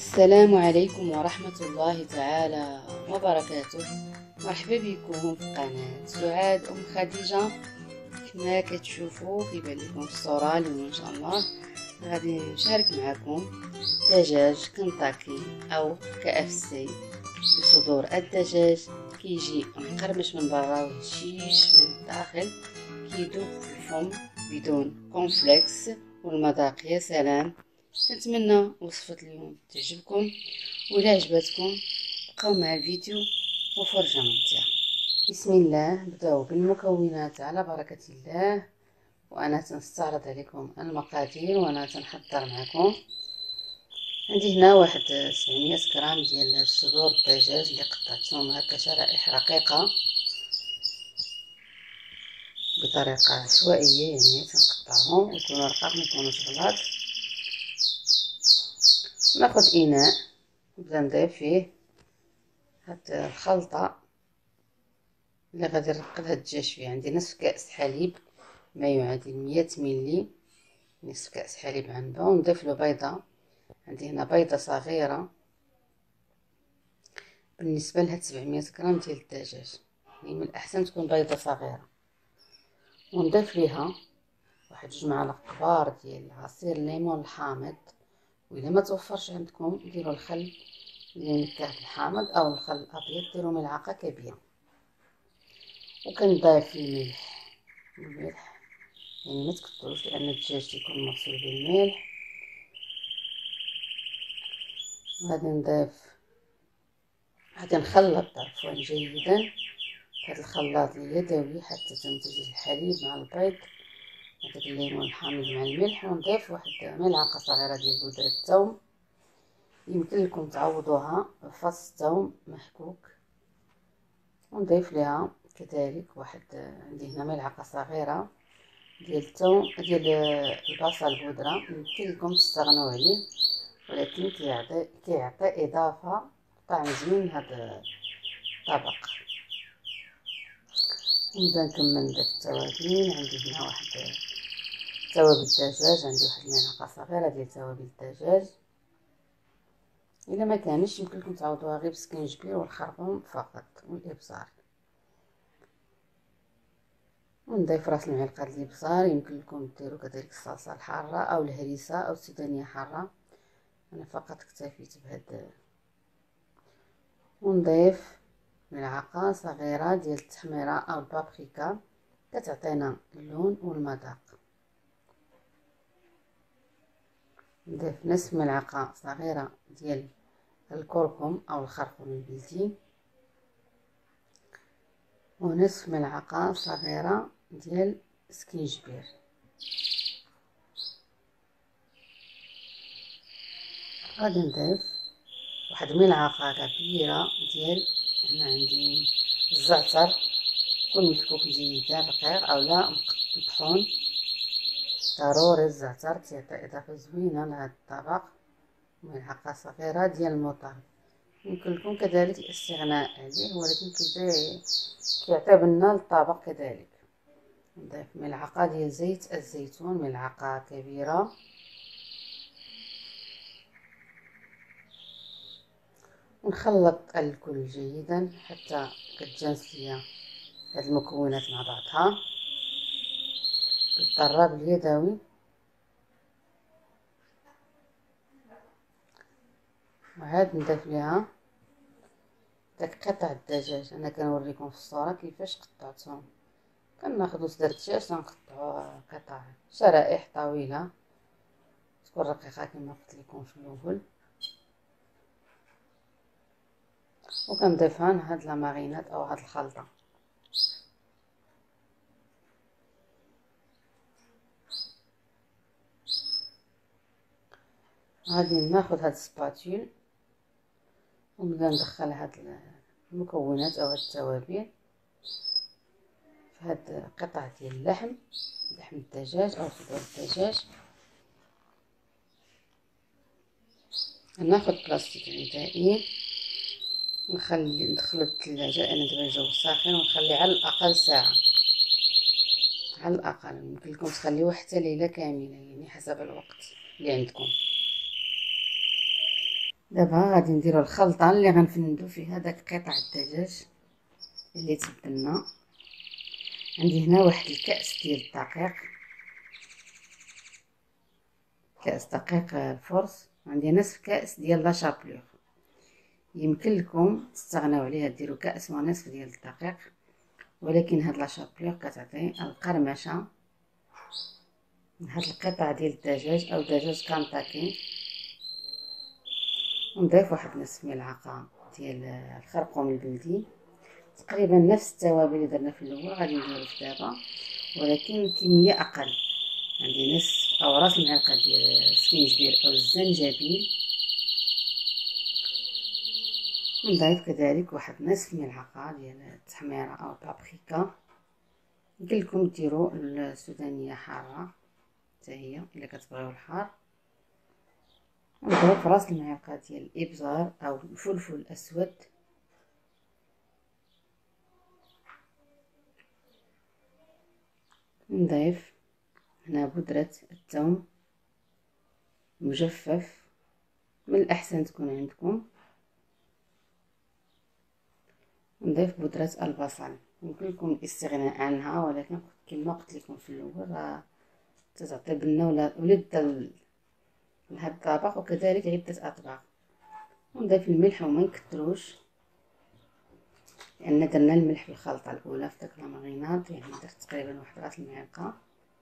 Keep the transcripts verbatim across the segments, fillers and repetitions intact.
السلام عليكم ورحمة الله تعالى وبركاته. مرحبا بكم في قناة سعاد أم خديجة. كما كتشوفوا كيبان لكم في الصورة اليوم إن شاء الله غادي نشارك معكم دجاج كنتاكي أو كي اف سي بصدور الدجاج. كيجي مقرمش من برا وهشيش من الداخل، كيدوب في الفم بدون كونفليكس، والمذاق يا سلام. كنتمنى وصفة اليوم تعجبكم، وإلا عجبتكم بقاو مع الفيديو وفرجة ممتعة. بسم الله. نبداو بالمكونات على بركة الله، وانا تنستعرض عليكم المقادير وانا تنحضر معكم. عندي هنا واحد سبعمية غرام ديال صدور الدجاج اللي قطعتهم هكا شرائح رقيقة بطريقة عشوائية، يعني تنقطعهم ويكونوا رقاق ميكونوش غلاظ. ناخد اناء نبدا نضيف فيه هاد الخلطة اللي غادي نرقد هاد الدجاج فيه. عندي نصف كأس حليب ما يعادل مية ملي، نصف كأس حليب عنبة، ونضيف له بيضة. عندي هنا بيضة صغيرة بالنسبة لهاد سبعمية غرام ديال الدجاج، يعني من الأحسن تكون بيضة صغيرة. ونضيف ليها واحد جوج معالق كبار ديال عصير الليمون الحامض، وإلا ما توفرش عندكم ديروا الخل اللي نكاه بالحامض أو الخل الأبيض، ديروا ملعقة كبيرة. وكنضيف الملح، الملح يعني ما تكتروش لأن الدجاج تيكون مغسول بالملح. غادي نضيف غادي نخلط عفوا جيدا بهذا الخلاط اليدوي حتى تمتزج الحليب مع البيض هذاك الليمون الحامض مع الملح. ونضيف واحد ملعقة صغيرة ديال بودرة الثوم، يمكن لكم تعوضوها بفص ثوم محكوك. ونضيف لها كذلك واحد، عندي هنا ملعقة صغيرة ديال الثوم ديال البصل بودرة، يمكن لكم تستغنوا عليه، ولكن كيعطي كيعطي اضافه طعم زوين لهذا الطبق. نبدا نكمل ندير التوابل. عندي هنا واحد توابل الدجاج، عندي واحد الملعقه صغيره ديال توابل الدجاج. الا ما كانش يمكن لكم تعوضوها غير بسكينجبير والخرقوم فقط والابزار. ونضيف راس المعلقه ديال الابزار، يمكن لكم ديروا كذلك الصلصه الحاره او الهريسه او السودانيه حاره، انا فقط اكتفيت بهذا. ونضيف ملعقه صغيره ديال التحميره او البابريكا كتعطينا اللون والمذاق. نضيف نصف ملعقه صغيره ديال الكركم او الخرقوم البلدي، ونصف ملعقه صغيره ديال سكينجبير. غادي نضيف واحد ملعقه كبيره ديال، هنا عندي الزعتر، يكون محكوك جيدا رقيق او لا مطحون. ضروري الزعتر تيعطي اضافه زوينه لهذا الطبق. ملعقه صغيره ديال المطر، يمكن لكم كذلك الاستغناء عليه، ولكن كيبدا كيعطي بنه للطبق كذلك. نضيف ملعقه ديال زيت الزيتون، ملعقه كبيره. ونخلط الكل جيدا حتى كتجانس ليا هاد المكونات مع بعضها بالطراب اليدوي. وعاد نضيف ليها داك قطع الدجاج، انا كنوريكم في الصوره كيفاش قطعتهم. كناخذوا صدر الدجاج تنقطعوا قطع شرائح طويله تكون رقيقه كما قلت لكم في الاول، وكنضيفها لهاد لامارينات او هاد الخلطه. غادي ناخذ هاد السباتيل ونبدا ندخل هاد المكونات او هاد التوابل في هاد قطع ديال اللحم، لحم الدجاج او صدور الدجاج. ناخذ بلاستيك غذائي نخلي ندخلو الثلاجه، انا دابا الجو ساخن، ونخلي على الاقل ساعه، على الاقل. يمكن لكم تخليوه حتى ليله كامله، يعني حسب الوقت اللي عندكم. دابا غادي نديرو الخلطه اللي غنفندو فيها داك قطع الدجاج اللي تبلنا. عندي هنا واحد الكأس ديال الدقيق، كأس دقيق الفرص، عندي نصف كأس ديال لا شابلور. يمكن لكم تستغناو عليها ديروا كأس ونصف ديال الدقيق، ولكن هاد لا شابلور كتعطي القرمشه هاد القطع ديال الدجاج او دجاج كنتاكي. ونضيف واحد نصف ملعقه ديال الخرقوم البلدي، تقريبا نفس التوابل اللي درنا في الاول غادي نديرو في دابا، ولكن كميه اقل. عندي نصف او راس معلقه ديال السكينجبير او الزنجبيل. نضيف كذلك واحد نصف ملعقه ديال التحميره او بابريكا. يمكن لكم ديروا السودانيه حاره حتى هي الا كتبغيو الحار. نضيف راس المعلقه ديال الابزار او الفلفل الاسود. نضيف هنا بودره الثوم مجفف، من الاحسن تكون عندكم. نضيف بودره البصل، يمكن لكم الاستغناء عنها، ولكن كما قلت لكم في الاول راه تعطي بنه ولا ولد لهاد الطبق وكذلك عده اطباق. ونضيف الملح وما نكثروش، لان درنا الملح في الخلطه الاولى في داك الماريناد، يعني درت تقريبا واحد راس المعلقه.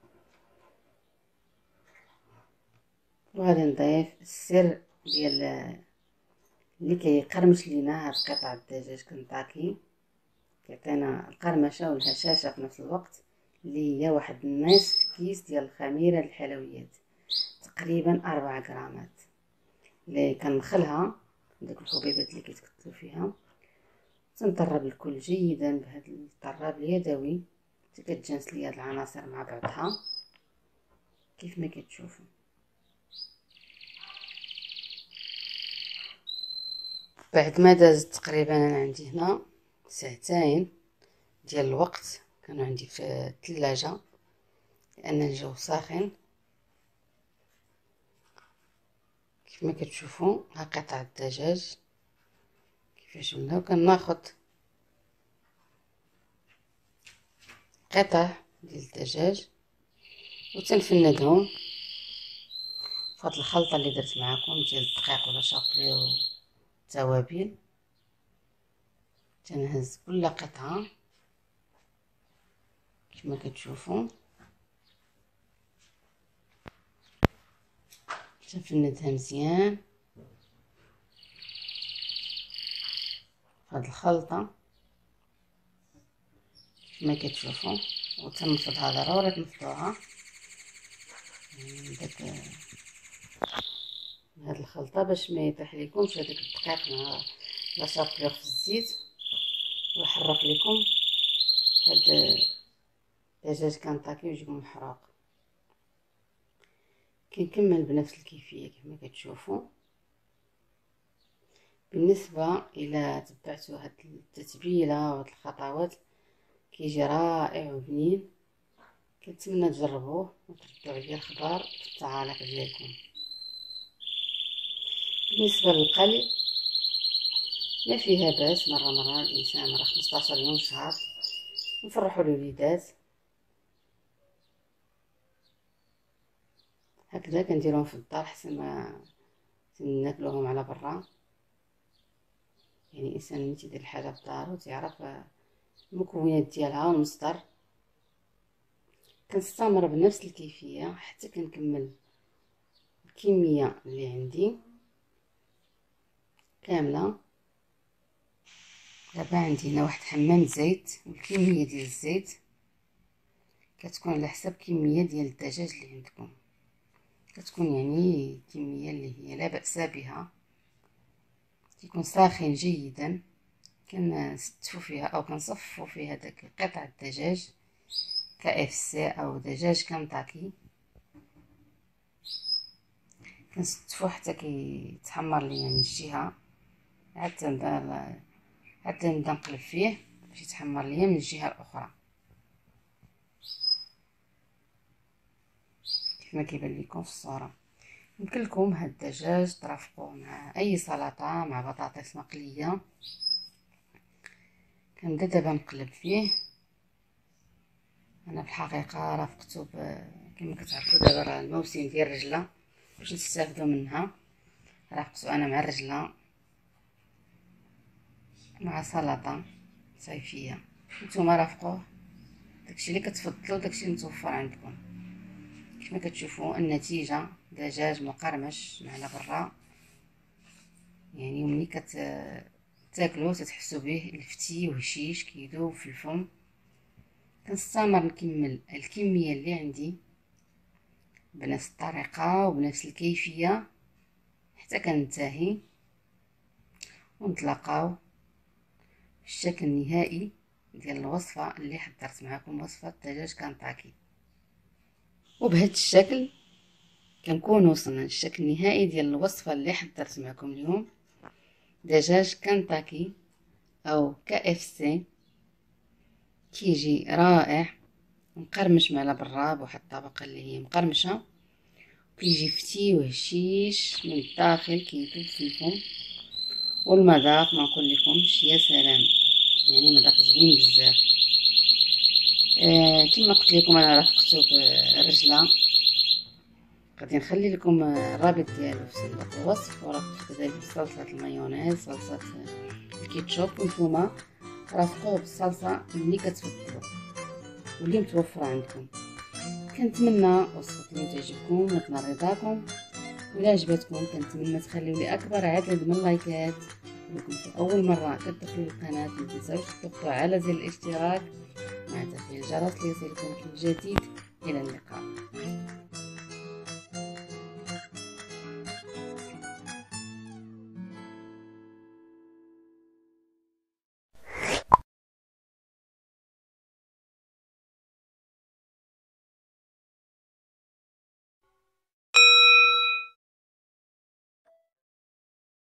وغادي نضيف السر ديال اللي كيقرمش لينا هاد قطع الدجاج كنتاكي، كيعطينا القرمشه والهشاشه في نفس الوقت، اللي هي واحد نصف كيس ديال الخميره الحلويات، تقريبا أربعة غرامات، اللي كنخلها داك الحبيبات اللي كيتكتلوا فيها. تنطرب الكل جيدا بهذا الطراب اليدوي حتى كتجانس ليا هاد العناصر مع بعضها كيف ما كتشوفوا. بعد ما دازت تقريبا انا عندي هنا ساعتين ديال الوقت كانوا عندي في الثلاجه لان الجو ساخن. كيف ما كتشوفوا ها قطع الدجاج كيفاش ولاو. كناخذ قطع ديال الدجاج وتنفندهم في هاد الخلطه اللي درت معكم ديال الدقيق ولا شابلي والتوابل. تنهز كل قطعه كما كتشوفوا، تنفندها مزيان في هاد الخلطه كما كتشوفوا. وتنفضها ضروري تنفضوها داك هاد الخلطه باش ما يطيح لكمش هذاك الدقيق مع لا شابلور في الزيت ويحرق لكم هاد الدجاج كنتاكي ويجيكم محروق. كنكمل بنفس الكيفيه كما كتشوفوا. بالنسبه الى تبعتوا هاد التتبيله وهاد الخطوات كيجي رائع وبنين. كنتمنى تجربوه وتردوا عليا الخبر في التعاليق ديالكم. بالنسبه للقلي ما فيها باس، مره مره الانسان راه خمسطاش يوم شهر نفرحوا الوليدات. هكذا كنديرهم في الدار حسن ما ناكلوهم على برا. يعني الانسان ملي تيدير الحاجه في دارو تيعرف المكونات ديالها والمصدر. كنستمر بنفس الكيفيه حتى كنكمل الكميه اللي عندي كامله. دابا عندي هنا واحد حمام زيت، والكميه ديال الزيت كتكون على حسب كميه ديال الدجاج اللي عندكم، كتكون يعني كميه اللي هي لا باس بها. تيكون ساخن جيدا. كنستفوا فيها او كنصفوا فيها داك قطع الدجاج كا اف سي او دجاج كنتاكي. كنستفوا حتى كيتحمر ليا من الجهه، حتى نبدا حتى نبدا نقلب فيه باش يتحمر ليا من الجهه الاخرى كيف ما كيبان لكم في الصوره. يمكن لكم هاد الدجاج ترافقوه مع اي سلطه، مع بطاطس مقليه. كنبدا دابا نقلب فيه. انا بالحقيقه رافقته كما كتعرفوا دابا راه الموسم ديال الرجله باش نستافدوا منها. رافقته انا مع الرجله مع سلطه صيفيه. نتوما رافقوه داكشي اللي كتفضلوا، داكشي اللي متوفر عندكم. كما كتشوفوا النتيجه دجاج مقرمش مع برا، يعني ملي كتاكلوا تتحسوا به الفتي وهشيش كيذوب في الفم. كنستمر نكمل الكميه اللي عندي بنفس الطريقه وبنفس الكيفيه حتى كننتهي، ونتلاقاو في الشكل النهائي ديال الوصفه اللي حضرت معكم، وصفه دجاج كنتاكي. وبهذا الشكل كنكون وصلنا للشكل النهائي ديال الوصفه اللي حضرت معكم اليوم، دجاج كنتاكي او كي اف سي. كيجي رائع مقرمش مع برا بواحد الطبقه اللي هي مقرمشه، كيجي فتي وهشيش من الداخل كيذوب في الفم. والمذاق ما نقول لكمش يا سلام، يعني مذاق زوين بزاف. آه كما قلت لكم انا رافقته بالرجله، غادي نخلي لكم الرابط ديالو في صندوق الوصف، ورافقته كذلك بصلصه المايونيز، صلصه الكيتشوب. وانتوما رافقوه بالصلصه اللي كتفضلوا واللي متوفره عندكم. كنتمنى وصفتي تعجبكم وتنال رضاكم. ولا عجبتكم كنتمنى تخليوا لي اكبر عدد من اللايكات. ولكم في اول مره كتدخلوا للقناه ما تنساوش تضغطوا على زر الاشتراك مع تفعيل الجرس ليصلكم كل جديد. الى اللقاء.